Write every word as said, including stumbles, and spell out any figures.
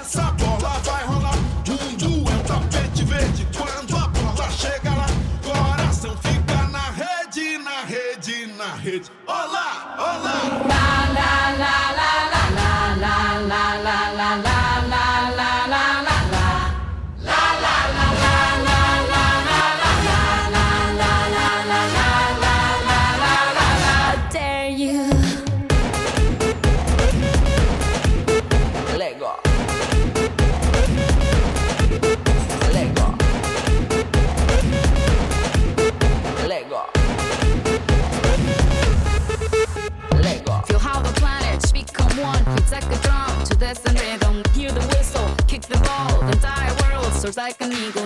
essa bola vai rolar. Mundo é um tapete verde quando a bola chega lá. Coração fica na rede, na rede, na rede. Olá, olá. La la la la la la la la la la la la la la la. Like a rhythm, hear the whistle, kick the ball, the entire world soars like an eagle.